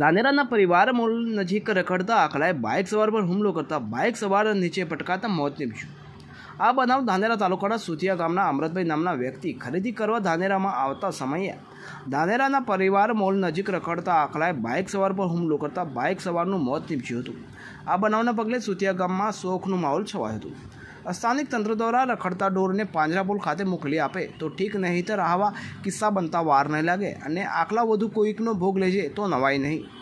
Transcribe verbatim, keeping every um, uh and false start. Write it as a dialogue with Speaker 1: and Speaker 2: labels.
Speaker 1: ધાનેરાના પરિવાર મોલ નજીક રખડતા આખલાએ બાઇક સવાર પર હુમલો કરતા બાઇક સવાર નીચે પટકાતા મોત નીપજ્યું। આ બનાવ ધાનેરા તાલુકાના સુથિયા ગામના અમૃતભાઈ નામના વ્યક્તિ ખરીદી કરવા ધાનેરામાં આવતા સમયે ધાનેરાના પરિવાર મોલ નજીક રખડતા આખલાએ બાઇક સવાર પર હુમલો કરતા બાઇક સવારનું મોત નીપજ્યું હતું। આ બનાવના પગલે સુથિયા ગામમાં શોકનો માહોલ છવાયો હતો। સ્થાનિક તંત્ર દ્વારા રખડતા ઢોરને પાંજરાપોળ ખાતે મોકલી આપે તો ઠીક, નહીંતર આવા કિસ્સા બનતા વાર નહીં લાગે અને આખલા વધુ કોઈકનો ભોગ લેજે તો નવાય નહીં।